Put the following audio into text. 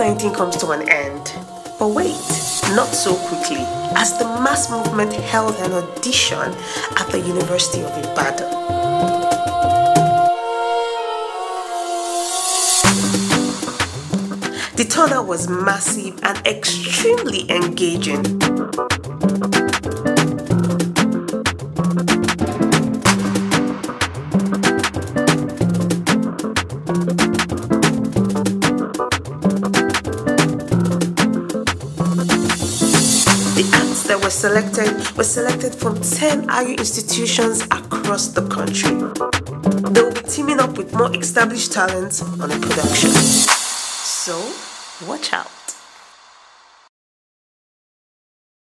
COVID-19 comes to an end. But wait, not so quickly, as the mass movement held an audition at the University of Ibadan. The turnout was massive and extremely engaging. The acts that were selected from 10 higher institutions across the country. They will be teaming up with more established talents on the production. So, watch out.